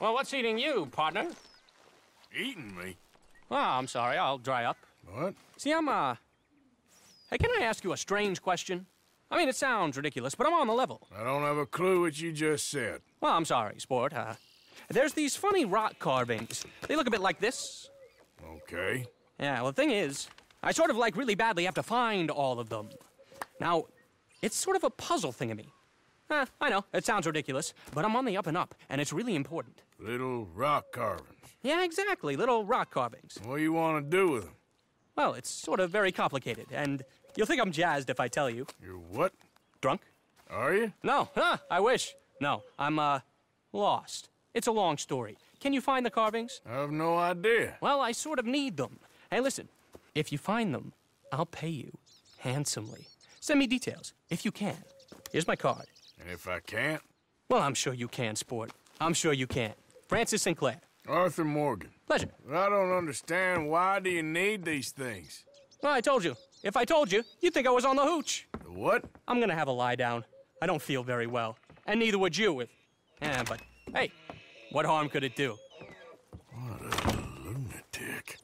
Well, what's eating you, partner? Eating me? Oh, I'm sorry. I'll dry up. What? See, Hey, can I ask you a strange question? I mean, it sounds ridiculous, but I'm on the level. I don't have a clue what you just said. Well, I'm sorry, sport. There's these funny rock carvings. They look a bit like this. Okay. Yeah, well, the thing is, I sort of, like, really badly have to find all of them. Now, it's sort of a puzzle thingamy. I know, it sounds ridiculous, but I'm on the up and up, and it's really important. Little rock carvings. Yeah, exactly, little rock carvings. What do you want to do with them? Well, it's sort of very complicated, and you'll think I'm jazzed if I tell you. You're what? Drunk? Are you? No, I wish. No, I'm, lost. It's a long story. Can you find the carvings? I have no idea. Well, I sort of need them. Hey, listen, if you find them, I'll pay you handsomely. Send me details, if you can. Here's my card. And if I can't? Well, I'm sure you can, sport. I'm sure you can. Francis Sinclair. Arthur Morgan. Pleasure. I don't understand. Why do you need these things? Well, I told you. If I told you, you'd think I was on the hooch. The what? I'm gonna have a lie down. I don't feel very well. And neither would you if... Yeah, but, hey, what harm could it do? What a lunatic.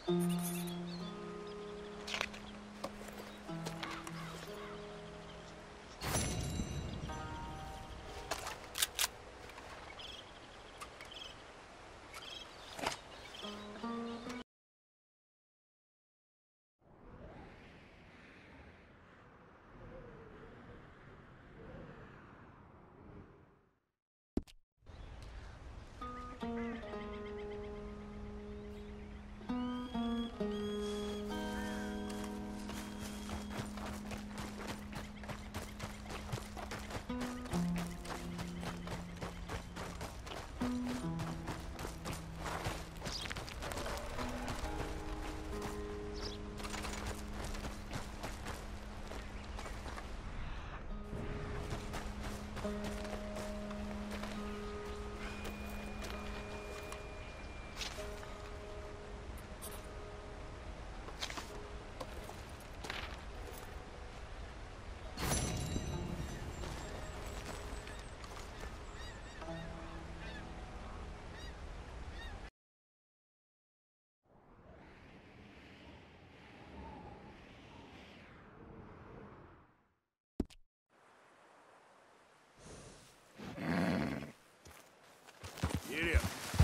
Giddy up.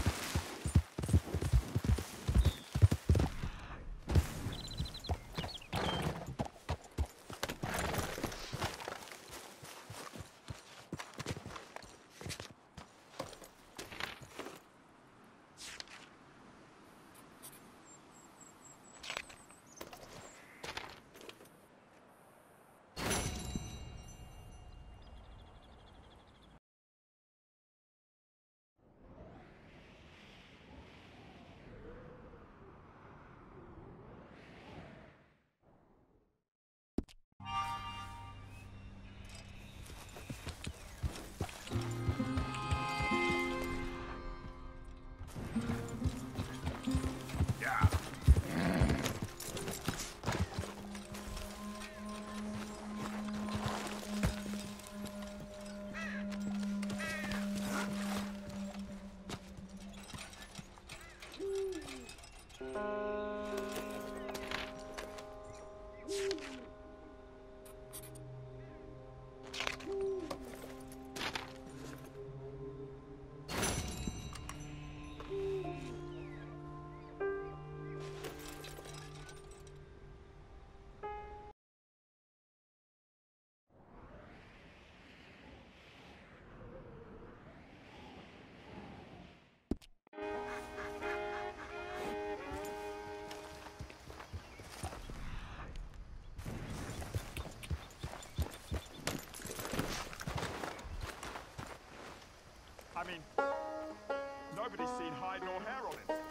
I mean, nobody's seen hide nor hair on it.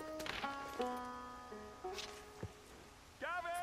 Gavin!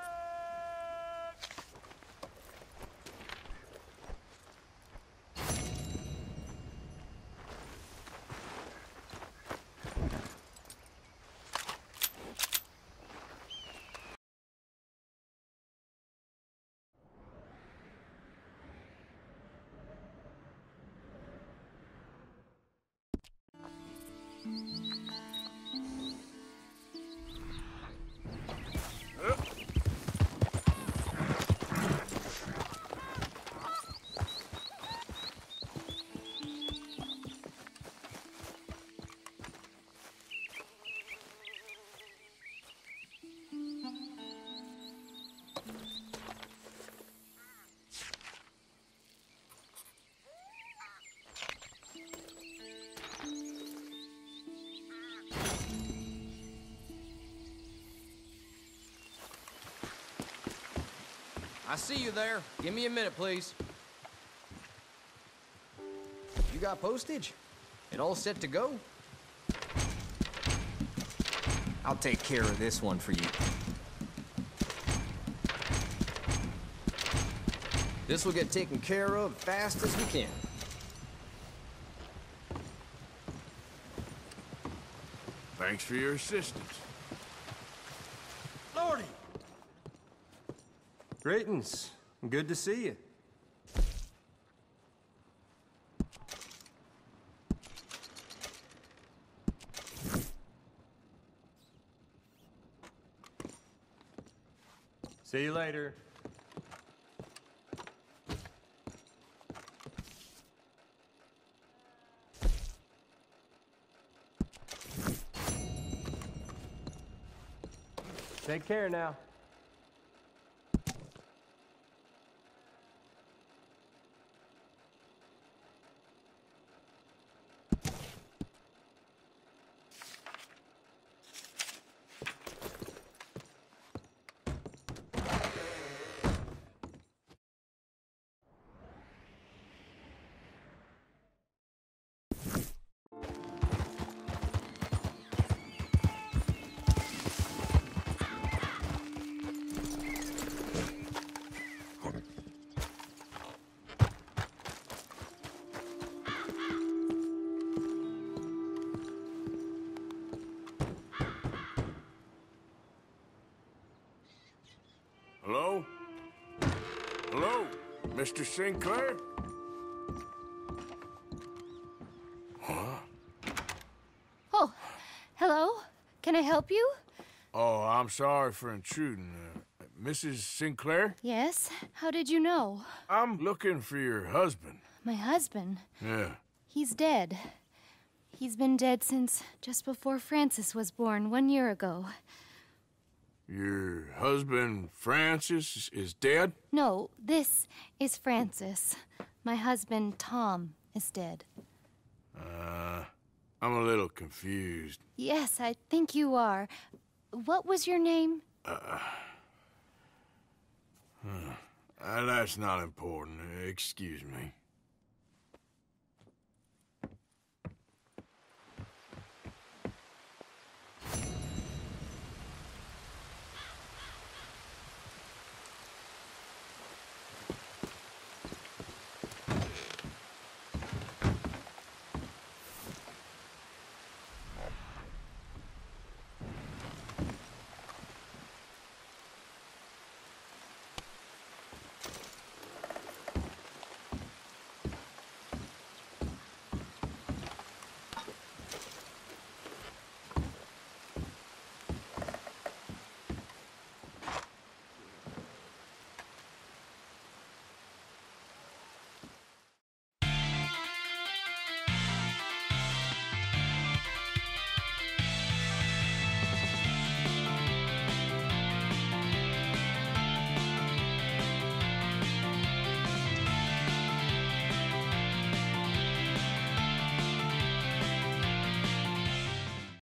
I see you there. Give me a minute, please. You got postage? It all set to go? I'll take care of this one for you. This will get taken care of fast as we can. Thanks for your assistance. Lordy! Greetings. Good to see you. See you later. Take care now. Hello? Hello? Mr. Sinclair? Oh, hello? Can I help you? Oh, I'm sorry for intruding. Mrs. Sinclair? Yes. How did you know? I'm looking for your husband. My husband. Yeah. He's dead. He's been dead since just before Francis was born 1 year ago. Your husband, Francis, is dead? No, this is Francis. My husband, Tom, is dead. I'm a little confused. Yes, I think you are. What was your name? That's not important. Excuse me.